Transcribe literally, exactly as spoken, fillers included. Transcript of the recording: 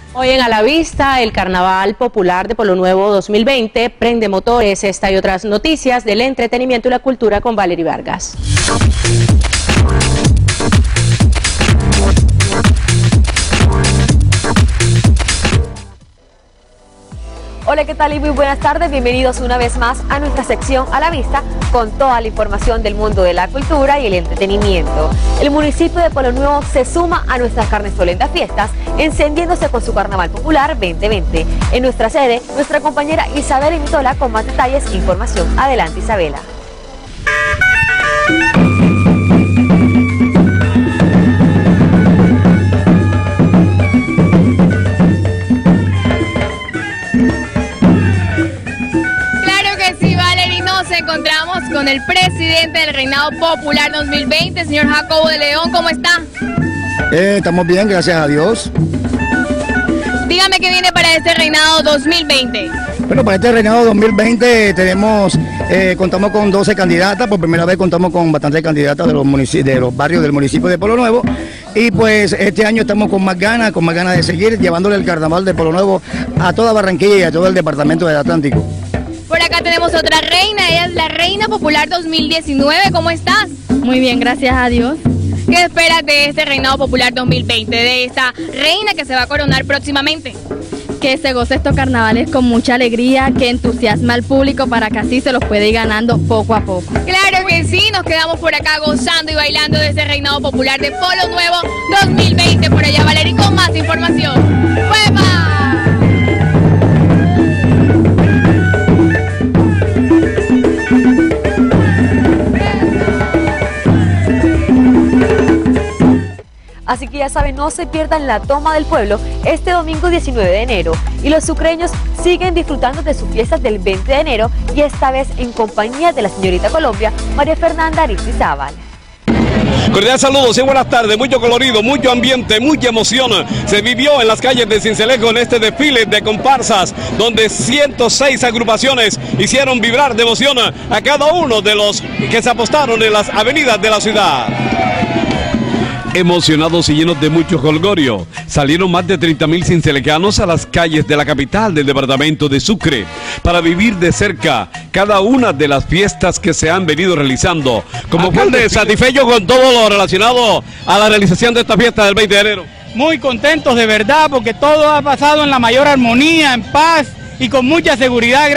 Hoy en A la Vista, el Carnaval Popular de Polo Nuevo dos mil veinte prende motores. Esta y otras noticias del entretenimiento y la cultura con Valery Vargas. Hola, ¿qué tal y muy buenas tardes? Bienvenidos una vez más a nuestra sección A la Vista con toda la información del mundo de la cultura y el entretenimiento. El municipio de Polo Nuevo se suma a nuestras carnestolendas fiestas, encendiéndose con su Carnaval Popular veinte veinte. En nuestra sede, nuestra compañera Isabela Imitola con más detalles e información. Adelante, Isabela. Encontramos con el presidente del Reinado Popular dos mil veinte, señor Jacobo de León. ¿Cómo está? Eh, estamos bien, gracias a Dios. Dígame qué viene para este Reinado dos mil veinte. Bueno, para este Reinado dos mil veinte tenemos, eh, contamos con doce candidatas. Por primera vez contamos con bastantes candidatas de los, de los barrios del municipio de Polo Nuevo. Y pues este año estamos con más ganas, con más ganas de seguir llevándole el Carnaval de Polo Nuevo a toda Barranquilla y a todo el departamento del Atlántico. Por acá tenemos otra reina, ella es la Reina Popular dos mil diecinueve. ¿Cómo estás? Muy bien, gracias a Dios. ¿Qué esperas de este Reinado Popular dos mil veinte, de esta reina que se va a coronar próximamente? Que se goce estos carnavales con mucha alegría, que entusiasma al público para que así se los pueda ir ganando poco a poco. Claro que sí, nos quedamos por acá gozando y bailando de este Reinado Popular de Polo Nuevo dos mil veinte. Por allá, Valery, con más información. ¡Hueva! Así que ya saben, no se pierdan la toma del pueblo este domingo diecinueve de enero. Y los sucreños siguen disfrutando de sus fiestas del veinte de enero y esta vez en compañía de la señorita Colombia, María Fernanda Aristizábal. Cordial saludos y buenas tardes. Mucho colorido, mucho ambiente, mucha emoción se vivió en las calles de Sincelejo en este desfile de comparsas, donde ciento seis agrupaciones hicieron vibrar de emoción a cada uno de los que se apostaron en las avenidas de la ciudad. Emocionados y llenos de mucho jolgorio, salieron más de treinta mil cincelecanos a las calles de la capital del departamento de Sucre para vivir de cerca cada una de las fiestas que se han venido realizando. Como alcalde, satisfecho con todo lo relacionado a la realización de esta fiesta del veinte de enero. Muy contentos de verdad porque todo ha pasado en la mayor armonía, en paz y con mucha seguridad.